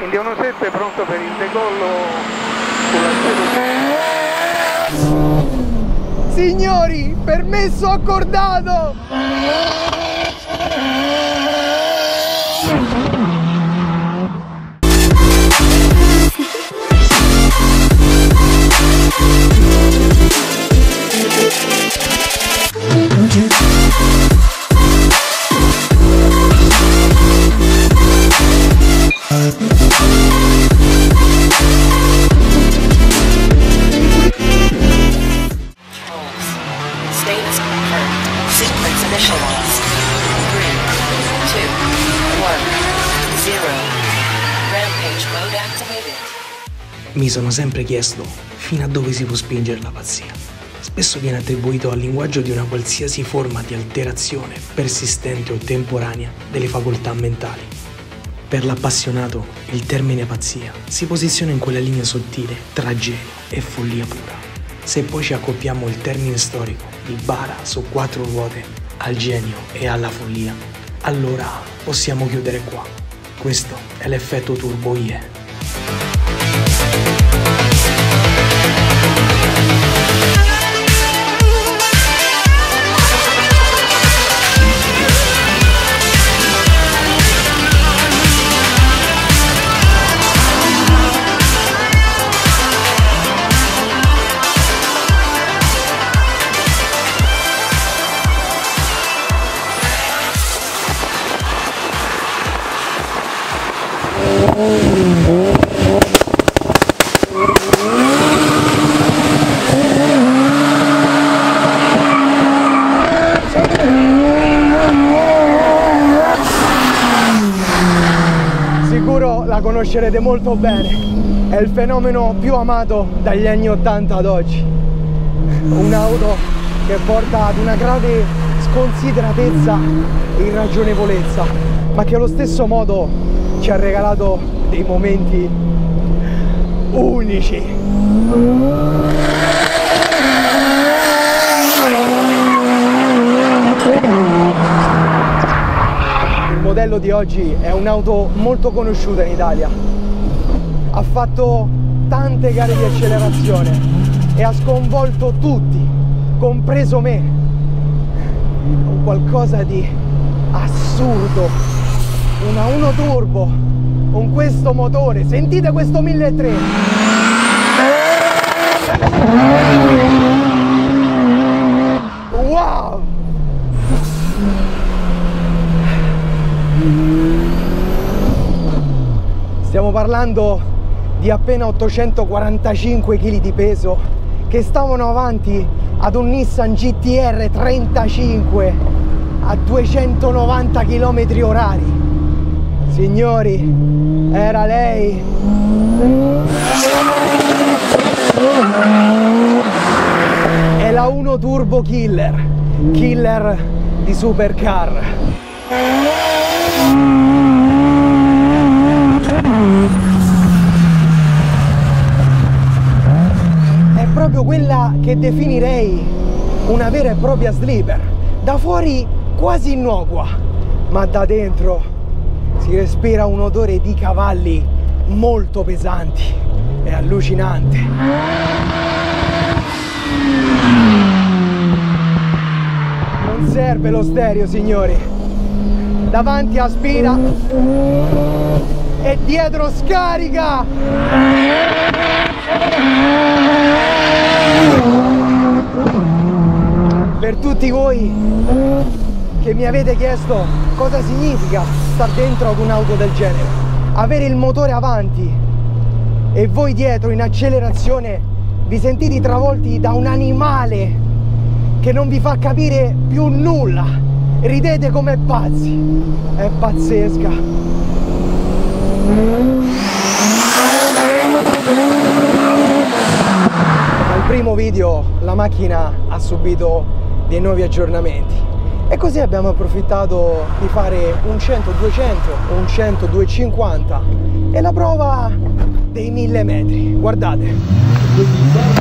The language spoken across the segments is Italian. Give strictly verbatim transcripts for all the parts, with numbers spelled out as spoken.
India uno sette pronto per il decollo sulla Signori, permesso accordato! Mi sono sempre chiesto fino a dove si può spingere la pazzia. Spesso viene attribuito al linguaggio di una qualsiasi forma di alterazione persistente o temporanea delle facoltà mentali. Per l'appassionato, il termine pazzia si posiziona in quella linea sottile tra genio e follia pura. Se poi ci accoppiamo il termine storico di bara su quattro ruote al genio e alla follia, allora possiamo chiudere qua. Questo è l'effetto Turbo I E. Sicuro la conoscerete molto bene, è il fenomeno più amato dagli anni ottanta ad oggi. Un'auto che porta ad una grave sconsideratezza e irragionevolezza, ma che allo stesso modo ci ha regalato dei momenti unici. Il modello di oggi è un'auto molto conosciuta in Italia. Ha fatto tante gare di accelerazione e ha sconvolto tutti, compreso me. Un qualcosa di assurdo. Una uno turbo con questo motore, sentite questo milletrecento. Wow! Stiamo parlando di appena ottocentoquarantacinque chili di peso che stavano avanti ad un Nissan G T R trentacinque a duecentonovanta chilometri orari. Signori, era lei. È la uno Turbo Killer, killer di supercar. È proprio quella che definirei una vera e propria sleeper. Da fuori quasi innocua, ma da dentro si respira un odore di cavalli molto pesanti. È allucinante. Non serve lo stereo, signori. Davanti aspira e dietro scarica. Per tutti voi che mi avete chiesto cosa significa star dentro ad un'auto del genere, avere il motore avanti e voi dietro in accelerazione vi sentite travolti da un animale che non vi fa capire più nulla, ridete come pazzi, è pazzesca. Dal primo video la macchina ha subito dei nuovi aggiornamenti e così abbiamo approfittato di fare un cento duecento o un cento duecentocinquanta e la prova dei mille metri. Guardate.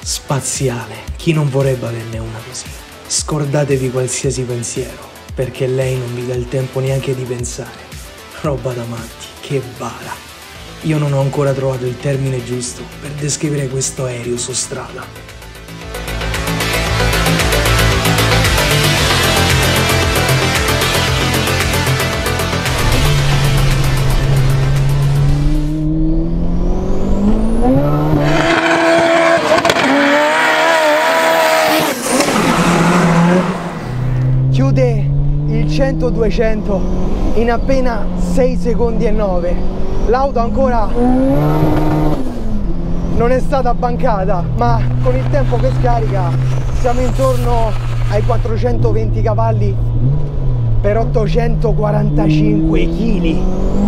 spaziale. Chi non vorrebbe averne una così? Scordatevi qualsiasi pensiero, perché lei non vi dà il tempo neanche di pensare. Roba da matti, che bara. Io non ho ancora trovato il termine giusto per descrivere questo aereo su strada. Chiude il cento duecento in appena sei secondi e nove. L'auto ancora non è stata bancata, ma con il tempo che scarica siamo intorno ai quattrocentoventi cavalli per ottocentoquarantacinque chili.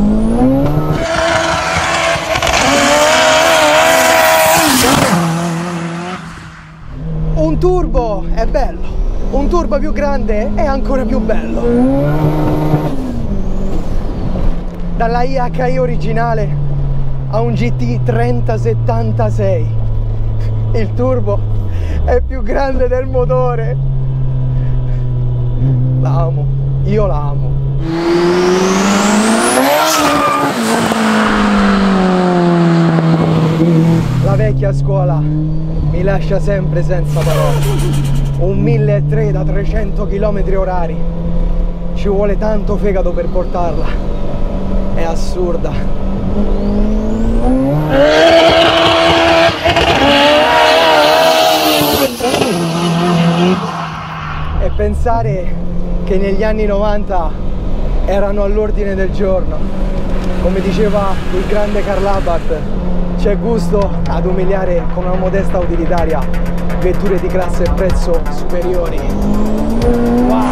Un turbo è bello, un turbo più grande è ancora più bello. Dalla I H I originale a un G T trenta settantasei, il turbo è più grande del motore. L'amo, io l'amo. La vecchia scuola mi lascia sempre senza parole. Un milletrecento da trecento chilometri orari, ci vuole tanto fegato per portarla, è assurda. E pensare che negli anni novanta erano all'ordine del giorno, come diceva il grande Karl Labat, c'è gusto ad umiliare con una modesta utilitaria vetture di classe e prezzo superiori. Wow.